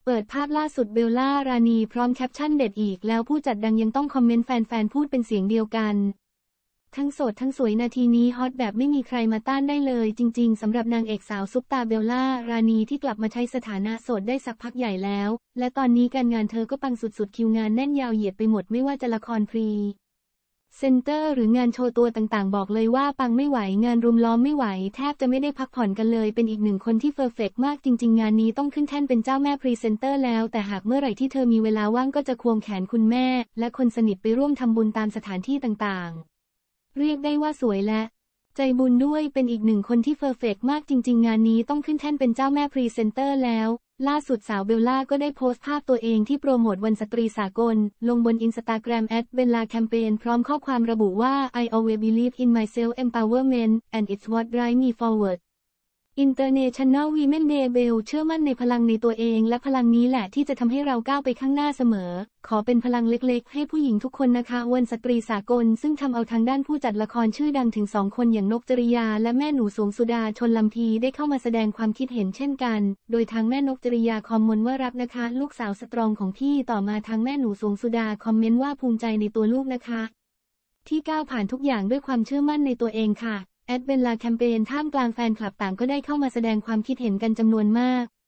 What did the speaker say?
เปิดภาพล่าสุดเบลล่ารานีพร้อมแคปชั่นเด็ดอีกแล้วผู้จัดดังยังต้องคอมเมนต์แฟนๆพูดเป็นเสียงเดียวกันทั้งโสดทั้งสวยนาทีนี้ฮอตแบบไม่มีใครมาต้านได้เลยจริงๆสำหรับนางเอกสาวซุปตาเบลล่ารานีที่กลับมาใช้สถานะโสดได้สักพักใหญ่แล้วและตอนนี้การงานเธอก็ปังสุดๆคิวงานแน่นยาวเหยียดไปหมดไม่ว่าจะละครพรีเซนเตอร์หรืองานโชว์ตัวต่างๆบอกเลยว่าปังไม่ไหวงานรุมล้อมไม่ไหวแทบจะไม่ได้พักผ่อนกันเลยเป็นอีกหนึ่งคนที่เพอร์เฟกต์มากจริงๆงานนี้ต้องขึ้นแท่นเป็นเจ้าแม่พรีเซนเตอร์แล้วแต่หากเมื่อไหร่ที่เธอมีเวลาว่างก็จะควงแขนคุณแม่และคนสนิทไปร่วมทำบุญตามสถานที่ต่างๆเรียกได้ว่าสวยและใจบุญด้วยเป็นอีกหนึ่งคนที่เพอร์เฟกต์มากจริงๆงานนี้ต้องขึ้นแท่นเป็นเจ้าแม่พรีเซนเตอร์แล้วล่าสุดสาวเบลล่าก็ได้โพสต์ภาพตัวเองที่โปรโมทวันสตรีสากลลงบนอินสตาแกรม@Bella Campaign พร้อมข้อความระบุว่า I always believe in my self empowerment and it's what drives me forward International Women's Day เบลเชื่อมั่นในพลังในตัวเองและพลังนี้แหละที่จะทำให้เราก้าวไปข้างหน้าเสมอขอเป็นพลังเล็กๆให้ผู้หญิงทุกคนนะคะวันสตรีสากลซึ่งทำเอาทางด้านผู้จัดละครชื่อดังถึง2คนอย่างนกจริยาและแม่หนูสวงสุดาชลลำพีได้เข้ามาแสดงความคิดเห็นเช่นกันโดยทางแม่นกจริยาคอมเมนต์ว่ารักนะคะลูกสาวสตรองของพี่ต่อมาทางแม่หนูสวงสุดาคอมเมนต์ว่าภูมิใจในตัวลูกนะคะที่ก้าวผ่านทุกอย่างด้วยความเชื่อมั่นในตัวเองค่ะเบลล่าแคมเปญท่ามกลางแฟนคลับต่างก็ได้เข้ามาแสดงความคิดเห็นกันจำนวนมาก